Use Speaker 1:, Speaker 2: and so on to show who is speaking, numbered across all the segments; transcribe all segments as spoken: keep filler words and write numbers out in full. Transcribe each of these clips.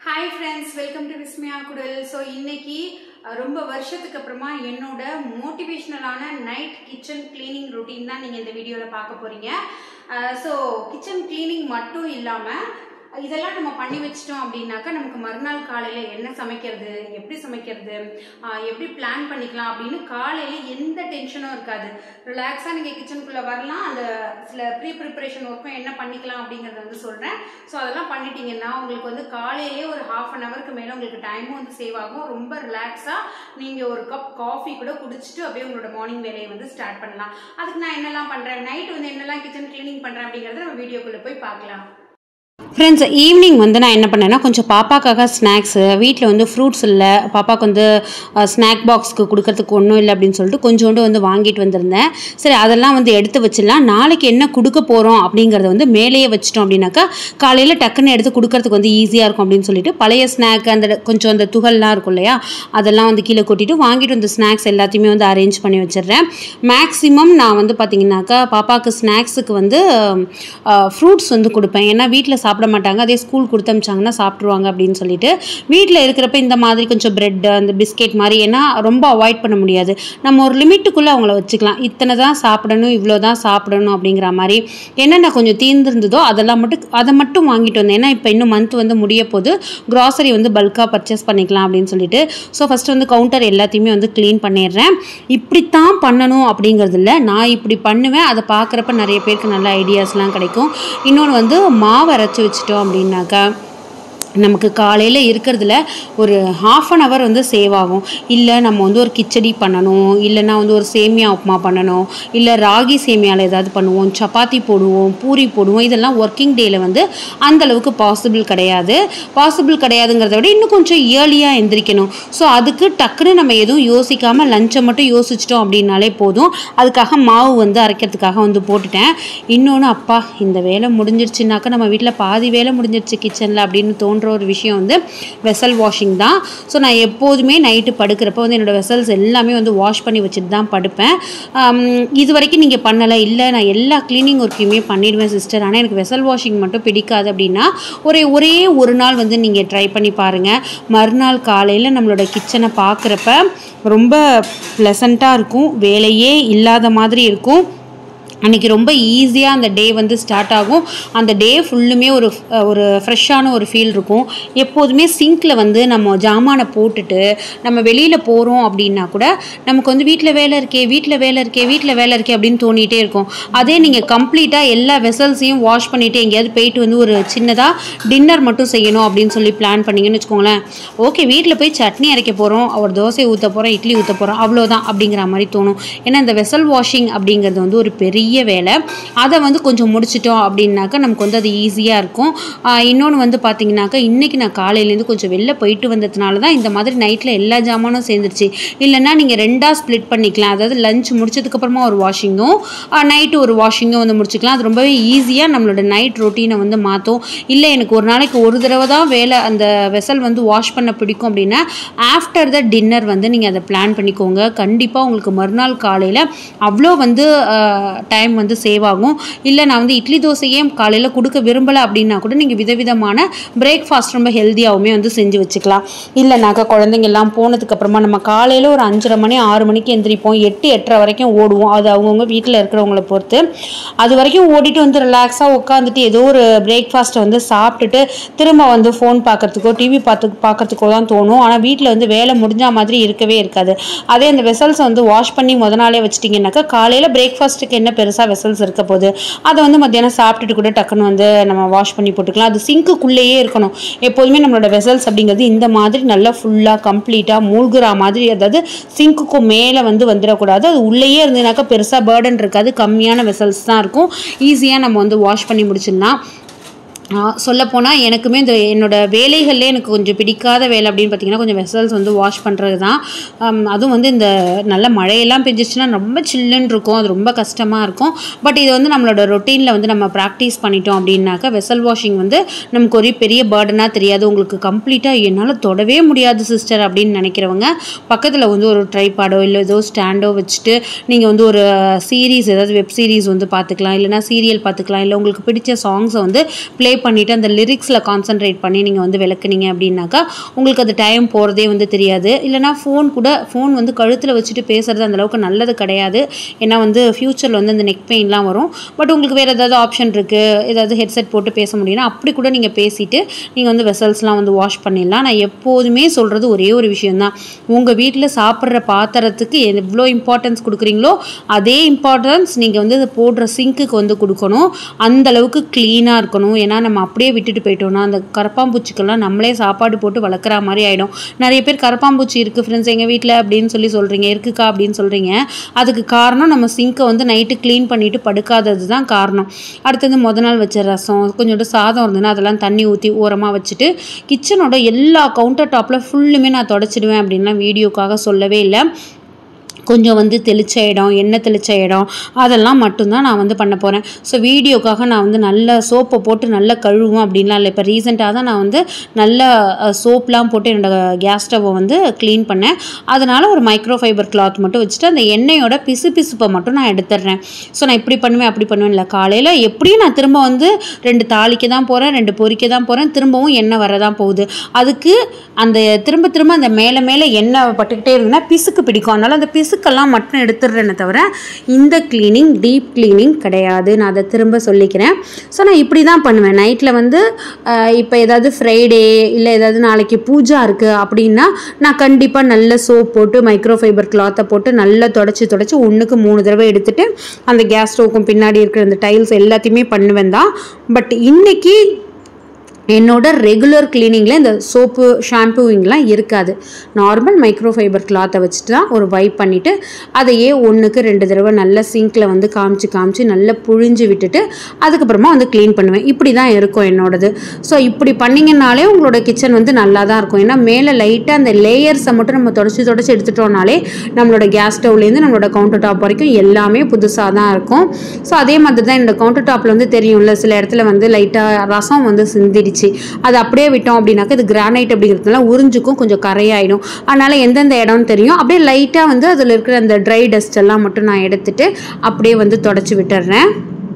Speaker 1: Hi friends, welcome to Vismaya Kudal. So இன்னைக்கு ரொம்ப வருஷத்துக்கு அப்புறமா என்னோட மோட்டிவேஷனலான நைட் கிச்சன் கிளீனிங் ரொட்டீன் தான் நீங்க இந்த வீடியோல பார்க்க போறீங்க. சோ கிச்சன் கிளீனிங் மட்டும் இல்லாம இதெல்லாம் நம்ம பண்ணி வச்சிட்டோம் அப்படின்னாக்கா நமக்கு மறுநாள் காலையில என்ன சமைக்கிறது, எப்படி சமைக்கிறது, எப்படி பிளான் பண்ணிக்கலாம் அப்படின்னு காலையில எந்த டென்ஷனும் இருக்காது. ரிலாக்ஸா நீங்க கிச்சனுக்குள்ள வரலாம். அந்த சில ப்ரீ ப்ரிப்பரேஷன் ஒர்க்கும் என்ன பண்ணிக்கலாம் அப்படிங்கறத வந்து சொல்றேன். ஸோ அதெல்லாம் பண்ணிட்டீங்கன்னா உங்களுக்கு வந்து காலையிலேயே ஒரு ஹாஃப் அன் ஹவருக்கு மேல உங்களுக்கு டைமும் வந்து சேவ் ஆகும். ரொம்ப ரிலாக்ஸா நீங்க ஒரு கப் காஃபி கூட குடிச்சிட்டு அப்படியே உங்களோட மார்னிங் வேலையை வந்து ஸ்டார்ட் பண்ணலாம். அதுக்கு நான் என்னெல்லாம் பண்றேன், நைட் வந்து என்னெல்லாம் கிச்சன் கிளீனிங் பண்றேன் அப்படிங்கறத நம்ம வீடியோக்குள்ள போய் பார்க்கலாம்.
Speaker 2: ஃப்ரெண்ட்ஸ், ஈவினிங் வந்து நான் என்ன பண்ணேன்னா கொஞ்சம் பாப்பாக்காக ஸ்நாக்ஸு, வீட்டில் வந்து ஃப்ரூட்ஸ் இல்லை, பாப்பாவுக்கு வந்து ஸ்நாக் பாக்ஸ்க்கு கொடுக்கறதுக்கு ஒன்றும் இல்லை அப்படின்னு சொல்லிட்டு கொஞ்சோண்டு வந்து வாங்கிட்டு வந்திருந்தேன். சரி, அதெல்லாம் வந்து எடுத்து வச்சிடலாம். நாளைக்கு என்ன கொடுக்க போகிறோம் அப்படிங்கிறத வந்து மேலேயே வச்சிட்டோம் அப்படின்னாக்கா காலையில் டக்குன்னு எடுத்து கொடுக்கறதுக்கு வந்து ஈஸியாக இருக்கும் அப்படின்னு சொல்லிட்டு பழைய ஸ்நாக் அந்த கொஞ்சம் அந்த துகள்லாம் இருக்கும் இல்லையா, அதெல்லாம் வந்து கீழே கொட்டிட்டு வாங்கிட்டு வந்து ஸ்நாக்ஸ் எல்லாத்தையுமே வந்து அரேஞ்ச் பண்ணி வச்சிடுறேன். மேக்ஸிமம் நான் வந்து பார்த்திங்கனாக்கா பாப்பாவுக்கு ஸ்நாக்ஸுக்கு வந்து ஃப்ரூட்ஸ் வந்து கொடுப்பேன். ஏன்னா வீட்டில் சாப்பிட மாட்டாங்க, அதே ஸ்கூல் கொடுத்து அமிச்சாங்கன்னா சாப்பிட்ருவாங்க அப்படின்னு சொல்லிட்டு வீட்டில் இருக்கிறப்ப இந்த மாதிரி கொஞ்சம் பிரெட் அந்த பிஸ்கெட் மாதிரி, ஏன்னா ரொம்ப அவாய்ட் பண்ண முடியாது, நம்ம ஒரு லிமிட்டுக்குள்ளே அவங்கள வச்சுக்கலாம். இத்தனை தான் சாப்பிடணும், இவ்வளோ தான் சாப்பிடணும் அப்படிங்கிற மாதிரி. என்னென்ன கொஞ்சம் தீர்ந்துருந்ததோ அதெல்லாம் மட்டும் அதை மட்டும் வாங்கிட்டு வந்தேன். ஏன்னா இப்போ இன்னும் மந்த் வந்து முடிய போது, க்ராசரி வந்து பல்காக பர்ச்சேஸ் பண்ணிக்கலாம் அப்படின்னு சொல்லிட்டு. ஸோ ஃபஸ்ட்டு வந்து கவுண்டர் எல்லாத்தையுமே வந்து க்ளீன் பண்ணிடுறேன். இப்படித்தான் பண்ணணும் அப்படிங்கிறது இல்லை, நான் இப்படி பண்ணுவேன். அதை பார்க்குறப்ப நிறைய பேருக்கு நல்ல ஐடியாஸ்லாம் கிடைக்கும். இன்னொன்று வந்து மாவு அரைச்சி வச்சிட்டோம் அப்படின்னாக்கா நமக்கு காலையில் இருக்கிறதுல ஒரு ஹாஃப் அன் ஹவர் வந்து சேவ் ஆகும். இல்லை நம்ம வந்து ஒரு கிச்சடி பண்ணணும், இல்லைன்னா வந்து ஒரு சேமியா உப்புமா பண்ணணும், இல்லை ராகி சேமியாவில் ஏதாவது பண்ணுவோம், சப்பாத்தி போடுவோம், பூரி போடுவோம். இதெல்லாம் ஒர்க்கிங் டேயில் வந்து அந்தளவுக்கு பாசிபிள் கிடையாது. பாசிபிள் கிடையாதுங்கிறத விட இன்னும் கொஞ்சம் ஏர்லியாக எந்திரிக்கணும். ஸோ அதுக்கு டக்குன்னு நம்ம எதுவும் யோசிக்காமல் லஞ்சை மட்டும் யோசிச்சிட்டோம் அப்படின்னாலே போதும். அதுக்காக மாவு வந்து அரைக்கிறதுக்காக வந்து போட்டுட்டேன். இன்னொன்று, அப்பா இந்த வேலை முடிஞ்சிருச்சுனாக்கா நம்ம வீட்டில் பாதி வேலை முடிஞ்சிருச்சு கிச்சனில் அப்படின்னு தோன்ற ஒரு விஷயம் வந்து வெசல் வாஷிங் தான். ஸோ நான் எப்போதுமே நைட்டு படுக்கிறப்ப வந்து என்னோடய வெசல்ஸ் எல்லாமே வந்து வாஷ் பண்ணி வச்சுட்டு தான் படுப்பேன். இது வரைக்கும் நீங்கள் பண்ணலை, இல்லை நான் எல்லா க்ளீனிங் ஒர்க்கையுமே பண்ணிடுவேன் சிஸ்டர், ஆனால் எனக்கு வெசல் வாஷிங் மட்டும் பிடிக்காது அப்படின்னா ஒரே ஒரே ஒரு நாள் வந்து நீங்கள் ட்ரை பண்ணி பாருங்கள். மறுநாள் காலையில் நம்மளோட கிச்சனை பார்க்குறப்ப ரொம்ப ப்ளசண்ட்டாக இருக்கும், வேலையே இல்லாத மாதிரி இருக்கும். அன்றைக்கி ரொம்ப ஈஸியாக அந்த டே வந்து ஸ்டார்ட் ஆகும். அந்த டே ஃபுல்லுமே ஒரு ஒரு ஃப்ரெஷ்ஷான ஒரு ஃபீல் இருக்கும். எப்போதுமே சிங்கில் வந்து நம்ம ஜாமானை போட்டுட்டு நம்ம வெளியில் போகிறோம் அப்படின்னா கூட நமக்கு வந்து வீட்டில் வேலை இருக்கே வீட்டில் வேலை இருக்கே வீட்டில் வேலை இருக்கே அப்படின்னு தோணிகிட்டே இருக்கும். அதே நீங்கள் கம்ப்ளீட்டாக எல்லா வெசல்ஸையும் வாஷ் பண்ணிவிட்டு எங்கேயாவது போயிட்டு வந்து ஒரு சின்னதாக டின்னர் மட்டும் செய்யணும் அப்படின்னு சொல்லி பிளான் பண்ணிங்கன்னு வச்சுக்கோங்களேன். ஓகே, வீட்டில் போய் சட்னி அரைக்க போகிறோம், ஒரு தோசை ஊற்ற போகிறோம், இட்லி ஊற்ற போகிறோம், அவ்வளோதான் அப்படிங்கிற மாதிரி தோணும். ஏன்னா இந்த வெசல் வாஷிங் அப்படிங்கிறது வந்து ஒரு பெரிய வேலை. அதை வந்து கொஞ்சம் முடிச்சிட்டோம் அப்படின்னாக்கா நமக்கு வந்து அது ஈஸியாக இருக்கும். இன்னொன்று வந்து பார்த்தீங்கன்னாக்கா இன்றைக்கி நான் காலையிலேருந்து கொஞ்சம் வெளில போயிட்டு வந்ததுனால தான் இந்த மாதிரி நைட்டில் எல்லா ஜாமானும் சேர்ந்துருச்சு. இல்லைன்னா நீங்கள் ரெண்டாக ஸ்ப்ளிட் பண்ணிக்கலாம். அதாவது லஞ்ச் முடிச்சதுக்கப்புறமா ஒரு வாஷிங்கும் நைட்டு ஒரு வாஷிங்கும் வந்து முடிச்சுக்கலாம். அது ரொம்பவே ஈஸியாக நம்மளோட நைட் ரொட்டீனை வந்து மாற்றும். இல்லை எனக்கு ஒரு நாளைக்கு ஒரு தடவை தான் வேலை அந்த வெசல் வந்து வாஷ் பண்ண பிடிக்கும் அப்படின்னா ஆஃப்டர் த டின்னர் வந்து நீங்கள் அதை பிளான் பண்ணிக்கோங்க. கண்டிப்பாக உங்களுக்கு மறுநாள் காலையில் அவ்வளோ வந்து டைம் வந்து சேவ் ஆகும். இல்லை நான் வந்து இட்லி தோசையே காலையில் கொடுக்க விரும்பலை அப்படின்னா கூட நீங்கள் விதவிதமான பிரேக்ஃபாஸ்ட் ரொம்ப ஹெல்த்தியாகவுமே வந்து செஞ்சு வச்சுக்கலாம். இல்லைனாக்கா குழந்தைங்க எல்லாம் போனதுக்கப்புறமா நம்ம காலையில் ஒரு அஞ்சரை மணி ஆறு மணிக்கு எந்திரிப்போம், எட்டு எட்டரை வரைக்கும் ஓடுவோம். அது அவங்கவுங்க வீட்டில் இருக்கிறவங்கள பொறுத்து. அது வரைக்கும் ஓடிட்டு வந்து ரிலாக்ஸாக உட்காந்துட்டு ஏதோ ஒரு பிரேக்ஃபாஸ்ட்டை வந்து சாப்பிட்டுட்டு திரும்ப வந்து ஃபோன் பார்க்குறதுக்கோ டிவி பார்த்து பார்க்குறதுக்கோ தான் தோணும். ஆனால் வீட்டில் வந்து வேலை முடிஞ்ச மாதிரி இருக்கவே இருக்காது. அதே அந்த வெசல்ஸை வந்து வாஷ் பண்ணி முத நாளே வச்சிட்டிங்கன்னாக்கா காலையில் பிரேக்ஃபாஸ்ட்டுக்கு என்ன பெருசாக வெசல்ஸ் இருக்க போது அதை வந்து மத்தியானம் சாப்பிட்டுட்டு கூட டக்குன்னு வந்து நம்ம வாஷ் பண்ணி போட்டுக்கலாம். அது சிங்க்குள்ளேயே இருக்கணும். எப்போதுமே நம்மளோட வெசல்ஸ் அப்படிங்கிறது இந்த மாதிரி நல்லா ஃபுல்லாக கம்ப்ளீட்டாக மூழ்கிற மாதிரி, அதாவது சிங்க்குக்கு மேலே வந்து வந்துடக்கூடாது. அது உள்ளேயே இருந்ததுனாக்கா பெருசாக பேர்டன் இருக்காது, கம்மியான வெசல்ஸ் தான் இருக்கும். ஈஸியாக நம்ம வந்து வாஷ் பண்ணி முடிச்சிடலாம். சொல்லப்போனால் எனக்குமே இந்த என்னோடய வேலைகள்லேயே எனக்கு கொஞ்சம் பிடிக்காத வேலை அப்படின்னு பார்த்திங்கன்னா கொஞ்சம் வெசல்ஸ் வந்து வாஷ் பண்ணுறது தான். அதுவும் வந்து இந்த நல்ல மழையெல்லாம் பெஞ்சிச்சுன்னா ரொம்ப சில்லுன்னு இருக்கும், அது ரொம்ப கஷ்டமாக இருக்கும். பட் இது வந்து நம்மளோட ரொட்டீனில் வந்து நம்ம ப்ராக்டிஸ் பண்ணிட்டோம் அப்படின்னாக்கா வெசல் வாஷிங் வந்து நமக்கு ஒரு பெரிய பேர்டனாக தெரியாது. உங்களுக்கு கம்ப்ளீட்டாக என்னால் தொடவே முடியாது சிஸ்டர் அப்படின்னு நினைக்கிறவங்க பக்கத்தில் வந்து ஒரு ட்ரைபாடோ இல்லை ஏதோ ஸ்டாண்டோ வச்சுட்டு நீங்கள் வந்து ஒரு சீரீஸ் ஏதாவது வெப் சீரிஸ் வந்து பார்த்துக்கலாம், இல்லைனா சீரியல் பார்த்துக்கலாம், இல்லை உங்களுக்கு பிடிச்ச சாங்ஸை வந்து ப்ளே பண்ணிவிட்டு அந்த லிரிக்ஸில் கான்சென்ட்ரேட் பண்ணி நீங்கள் வந்து விளக்குனீங்க அப்படின்னாக்கா உங்களுக்கு அது டைம் போகிறதே வந்து தெரியாது. இல்லைனா ஃபோன் கூட ஃபோன் வந்து கழுத்தில் வச்சுட்டு பேசுகிறது அந்தளவுக்கு நல்லது கிடையாது. ஏன்னா வந்து ஃப்யூச்சரில் வந்து அந்த நெக் பெயின்லாம் வரும். பட் உங்களுக்கு வேறு ஏதாவது ஆப்ஷன் இருக்குது, ஏதாவது ஹெட்செட் போட்டு பேச முடியும்னா அப்படி கூட நீங்கள் பேசிவிட்டு நீங்கள் வந்து வெசல்ஸ்லாம் வந்து வாஷ் பண்ணிடலாம். நான் எப்போதுமே சொல்கிறது ஒரே ஒரு விஷயந்தான், உங்கள் வீட்டில் சாப்பிட்ற பாத்திரத்துக்கு எவ்வளோ இம்பார்ட்டன்ஸ் கொடுக்குறீங்களோ அதே இம்பார்ட்டன்ஸ் நீங்கள் வந்து அதை போடுற சிங்க்குக்கு வந்து கொடுக்கணும். அந்தளவுக்கு க்ளீனாக இருக்கணும். ஏன்னா நம்ம அப்படியே விட்டுட்டு போயிட்டோம்னா அந்த கரப்பாம்பூச்சிக்கெல்லாம் நம்மளே சாப்பாடு போட்டு வளர்க்குற மாதிரி ஆகிடும். நிறைய பேர் கரப்பாம்பூச்சி இருக்குது ஃப்ரெண்ட்ஸ் எங்கள் வீட்டில் அப்படின்னு சொல்லி சொல்கிறீங்க, இருக்குக்கா அப்படின்னு சொல்கிறீங்க. அதுக்கு காரணம் நம்ம சிங்க்கை வந்து நைட்டு க்ளீன் பண்ணிவிட்டு படுக்காதது தான் காரணம். அடுத்தது முத நாள் வச்ச ரசம், கொஞ்சோண்டு சாதம் இருந்ததுன்னா அதெல்லாம் தண்ணி ஊற்றி ஓரமாக வச்சுட்டு கிச்சனோட எல்லா கவுண்டர் டாப்பில் ஃபுல்லுமே நான் தொடச்சிடுவேன் அப்படின்லாம் வீடியோக்காக சொல்லவே இல்லை. கொஞ்சம் வந்து தெளிச்ச இடம், எண்ணெய் தெளிச்ச இடம் அதெல்லாம் மட்டும்தான் நான் வந்து பண்ண போகிறேன். ஸோ வீடியோக்காக நான் வந்து நல்ல சோப்பை போட்டு நல்லா கழுவுவேன் அப்படின்லாம் இல்லை. இப்போ ரீசெண்டாக தான் நான் வந்து நல்ல சோப்லாம் போட்டு என்னோடய கேஸ் ஸ்டவ்வை வந்து க்ளீன் பண்ணேன். அதனால் ஒரு மைக்ரோ ஃபைபர் கிளாத் மட்டும் வச்சுட்டு அந்த எண்ணெயோட பிசு பிசுப்பை மட்டும் நான் எடுத்துடுறேன். ஸோ நான் இப்படி பண்ணுவேன் அப்படி பண்ணுவேன் இல்லை. காலையில் எப்படியும் நான் திரும்ப வந்து ரெண்டு தாளிக்க தான் போகிறேன், ரெண்டு பொரிக்க தான் போகிறேன், திரும்பவும் எண்ணெய் வரதான் போகுது. அதுக்கு அந்த திரும்ப திரும்ப அந்த மேலே மேலே எண்ணெய் பட்டுக்கிட்டே இருக்குன்னா பிசுக்கு பிடிக்கும். அதனால் அந்த பிசு க்கெல்லாம் மட்டும் எடுத்துடுறேன்னு தவிர இந்த க்ளீனிங் டீப் க்ளீனிங் கிடையாது. நான் அதை திரும்ப சொல்லிக்கிறேன். ஸோ நான் இப்படி தான் பண்ணுவேன். நைட்டில் வந்து இப்போ ஏதாவது ஃப்ரைடே இல்லை ஏதாவது நாளைக்கு பூஜா இருக்குது அப்படின்னா நான் கண்டிப்பாக நல்ல சோப் போட்டு மைக்ரோ ஃபைபர் கிளாத்தை போட்டு நல்லா தொடச்சி தொடச்சி ஒன்றுக்கு மூணு தடவை எடுத்துகிட்டு அந்த கேஸ் ஸ்டவ்க்கும் பின்னாடி இருக்கிற அந்த டைல்ஸ் எல்லாத்தையுமே பண்ணுவேன் தான். பட் இன்றைக்கி என்னோட ரெகுலர் க்ளீனிங்கில் இந்த சோப்பு ஷாம்பூவிங்லாம் இருக்காது. நார்மல் மைக்ரோ ஃபைபர் கிளாத்தை வச்சுட்டு தான் ஒரு வைப் பண்ணிவிட்டு அதையே ஒன்றுக்கு ரெண்டு தடவை நல்லா சிங்கில் வந்து காமிச்சு காமிச்சு நல்லா புழிஞ்சு விட்டுட்டு அதுக்கப்புறமா வந்து க்ளீன் பண்ணுவேன். இப்படி தான் இருக்கும் என்னோடது. ஸோ இப்படி பண்ணிங்கனாலே உங்களோட கிச்சன் வந்து நல்லா தான் இருக்கும். ஏன்னா மேலே லைட்டாக அந்த லேயர்ஸை மட்டும் நம்ம தொடச்சி தொடச்சி எடுத்துட்டோம்னாலே நம்மளோட கேஸ் ஸ்டவ்லேருந்து நம்மளோட கவுண்டர் டாப் வரைக்கும் எல்லாமே புதுசாக தான் இருக்கும். ஸோ அதே மாதிரி தான் என்னோட கவுண்டர் டாப்பில் வந்து தெரியும்ல, சில இடத்துல வந்து லைட்டாக ரசம் வந்து சிந்திடுச்சு. அது அப்படியே விட்டோம் அப்படின்னாக்க இது கிரானைட் அப்படிங்கிறதுனால உறிஞ்சுக்கும் கொஞ்சம் கரையாயிடும். அதனால் எந்தெந்த இடம்னு தெரியும். அப்படியே லைட்டாக வந்து அதில் இருக்கிற அந்த ட்ரை டஸ்ட் எல்லாம் மட்டும் நான் எடுத்துட்டு அப்படியே வந்து தொடச்சி விட்டுறேன்.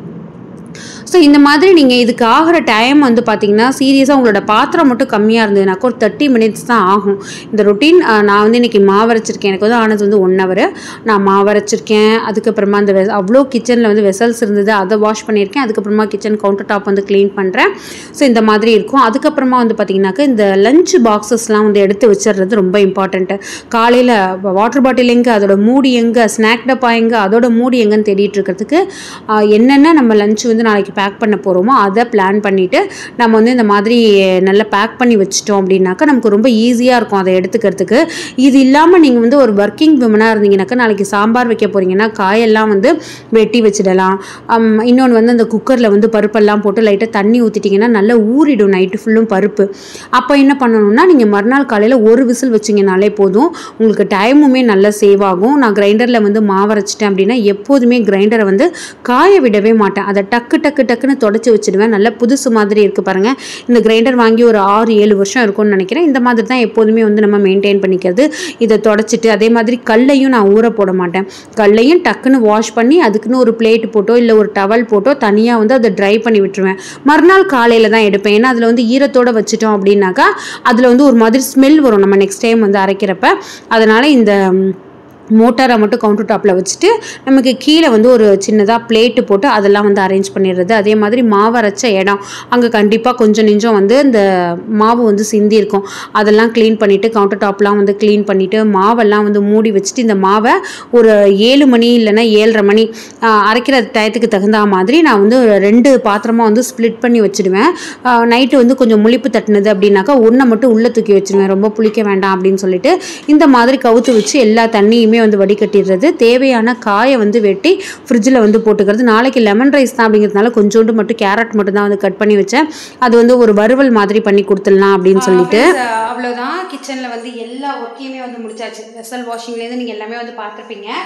Speaker 2: ஸோ இந்த மாதிரி நீங்கள் இதுக்கு ஆகிற டைம் வந்து பார்த்திங்கன்னா சீரியஸாக உங்களோட பாத்திரம் மட்டும் கம்மியாக இருந்ததுனாக்கா ஒரு தேர்ட்டி மினிட்ஸ் தான் ஆகும் இந்த ரொட்டீன். நான் வந்து இன்றைக்கி மாவரைச்சிருக்கேன். எனக்கு வந்து ஆனது வந்து ஒன் ஹவர் நான் மாவரைச்சிருக்கேன். அதுக்கப்புறமா அந்த வெ அவ்வளோ கிச்சனில் வந்து வெசல்ஸ் இருந்தது, அதை வாஷ் பண்ணியிருக்கேன். அதுக்கப்புறமா கிச்சன் கவுண்டர் டாப் வந்து க்ளீன் பண்ணுறேன். ஸோ இந்த மாதிரி இருக்கும். அதுக்கப்புறமா வந்து பார்த்திங்கனாக்கா இந்த லஞ்ச் பாக்ஸஸ்லாம் வந்து எடுத்து வச்சிடுறது ரொம்ப இம்பார்ட்டண்ட்டு. காலையில் வாட்டர் பாட்டில் எங்கே, அதோட மூடி எங்கே, ஸ்நாக் டப்பா எங்கே, அதோட மூடி எங்கேன்னு தேடிட்டு இருக்கிறதுக்கு என்னென்ன நம்ம லஞ்ச் வந்து நாளைக்கு பேக் பண்ண போகிறோமோ அதை பிளான் பண்ணிவிட்டு நம்ம வந்து இந்த மாதிரி நல்லா பேக் பண்ணி வச்சிட்டோம் அப்படின்னாக்கா நமக்கு ரொம்ப ஈஸியாக இருக்கும் அதை எடுத்துக்கிறதுக்கு. இது இல்லாமல் நீங்கள் வந்து ஒரு ஒர்க்கிங் விமனாக இருந்தீங்கன்னாக்கா நாளைக்கு சாம்பார் வைக்க போகிறீங்கன்னா காயெல்லாம் வந்து வெட்டி வச்சிடலாம். இன்னொன்று வந்து அந்த குக்கரில் வந்து பருப்பெல்லாம் போட்டு லைட்டாக தண்ணி ஊற்றிட்டிங்கன்னா நல்லா ஊறிடும் நைட்டு ஃபுல்லும் பருப்பு. அப்போ என்ன பண்ணணும்னா நீங்கள் மறுநாள் காலையில் ஒரு விசில் வச்சிங்கனாலே போதும், உங்களுக்கு டைமுமே நல்லா சேவ் ஆகும். நான் கிரைண்டரில் வந்து மாவரைச்சிட்டேன் அப்படின்னா எப்போதுமே கிரைண்டரை வந்து காய விடவே மாட்டேன். அதை டக்கு டக்கு டக்குன்னு தொடச்சி வச்சுடுவேன். நல்லா புதுசு மாதிரி இருக்குது பாருங்கள். இந்த கிரைண்டர் வாங்கி ஒரு ஆறு ஏழு வருஷம் இருக்கும்னு நினைக்கிறேன். இந்த மாதிரி தான் எப்போதுமே வந்து நம்ம மெயின்டைன் பண்ணிக்கிறது. இதை தொடச்சிட்டு அதே மாதிரி கல்லையும் நான் ஊற போட மாட்டேன். கல்லையும் டக்குன்னு வாஷ் பண்ணி அதுக்குன்னு ஒரு பிளேட் போட்டோ இல்லை ஒரு டவல் போட்டோ தனியாக வந்து அதை ட்ரை பண்ணி விட்டுருவேன். மறுநாள் காலையில் தான் எடுப்பேன். ஏன்னா அதில் வந்து ஈரத்தோடு வச்சுட்டோம் அப்படின்னாக்கா அதில் வந்து ஒரு மாதிரி ஸ்மெல் வரும் நம்ம நெக்ஸ்ட் டைம் வந்து அரைக்கிறப்ப. அதனால் இந்த மோட்டாரை மட்டும் கவுண்டர் டாப்பில் வச்சுட்டு நமக்கு கீழே வந்து ஒரு சின்னதாக பிளேட்டு போட்டு அதெல்லாம் வந்து அரேஞ்ச் பண்ணிடுறது. அதே மாதிரி மாவு அரைச்ச இடம் அங்கே கண்டிப்பாக கொஞ்சம் நெஞ்சம் வந்து இந்த மாவு வந்து சிந்தி இருக்கும். அதெல்லாம் க்ளீன் பண்ணிவிட்டு கவுண்டர் டாப்லாம் வந்து க்ளீன் பண்ணிவிட்டு மாவெல்லாம் வந்து மூடி வச்சுட்டு இந்த மாவை ஒரு ஏழு மணி இல்லைன்னா ஏழரை மணி அரைக்கிற டயத்துக்கு தகுந்த மாதிரி நான் வந்து ரெண்டு பாத்திரமாக வந்து ஸ்ப்ளிட் பண்ணி வச்சுடுவேன். நைட்டு வந்து கொஞ்சம் முழிப்பு தட்டினது அப்படின்னாக்கா ஒன்றை மட்டும் உள்ளே தூக்கி வச்சுடுவேன், ரொம்ப புளிக்க வேண்டாம் அப்படின்னு சொல்லிட்டு. இந்த மாதிரி கவுத்து வச்சு எல்லா தண்ணியுமே வந்து வடிகட்டிடுறது. தேவையான காயை வந்து வெட்டி ஃப்ரிட்ஜில் வந்து போட்டுக்கிறது. நாளைக்கு லெமன் ரைஸ் தான் அப்படிங்கிறதுனால கொஞ்சோண்டு மட்டும் கேரட் மட்டும் தான் வந்து கட் பண்ணி வச்சேன். அது வந்து ஒரு வறுவல் மாதிரி பண்ணி கொடுத்துடலாம் அப்படின்னு சொல்லிட்டு.
Speaker 1: அவ்வளோதான், கிச்சனில் வந்து எல்லா ஒர்க்கையுமே வந்து முடிச்சாச்சு. வெசல் வாஷிங்லேருந்து நீங்கள் எல்லாமே வந்து பார்த்துருப்பீங்க.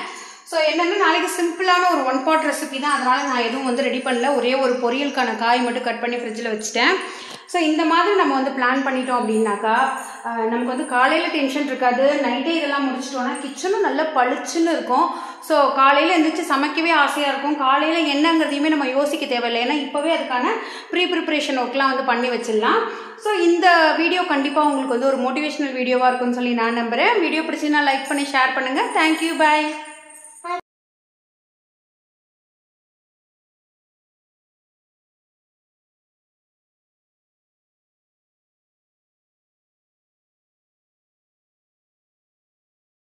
Speaker 1: ஸோ என்னென்னா நாளைக்கு சிம்பிளான ஒரு ஒன் பாட் ரெசிபி தான், அதனால் நான் எதுவும் வந்து ரெடி பண்ணல. ஒரே ஒரு பொரியலுக்கான காய் மட்டும் கட் பண்ணி ஃப்ரிட்ஜில் வச்சுட்டேன். ஸோ இந்த மாதிரி நம்ம வந்து பிளான் பண்ணிட்டோம் அப்படின்னாக்கா நமக்கு வந்து காலையில் டென்ஷன் இருக்காது. நைட்டே இதெல்லாம் முடிச்சிட்டோன்னா கிச்சனும் நல்லா பளிச்சுன்னு இருக்கும். ஸோ காலையில் எழுந்திரிச்சு சமைக்கவே ஆசையாக இருக்கும். காலையில் என்னங்கிறதையுமே நம்ம யோசிக்க தேவையில்லை, ஏன்னா இப்போவே அதுக்கான ப்ரீ ப்ரிப்ரேஷன் ஒர்க்லாம் வந்து பண்ணி வச்சிடலாம். ஸோ இந்த வீடியோ கண்டிப்பாக உங்களுக்கு வந்து ஒரு மோட்டிவேஷனல் வீடியோவாக இருக்கும்னு சொல்லி நான் நம்புகிறேன். வீடியோ பிடிச்சின்னா லைக் பண்ணி ஷேர் பண்ணுங்கள். தேங்க்யூ, பாய்.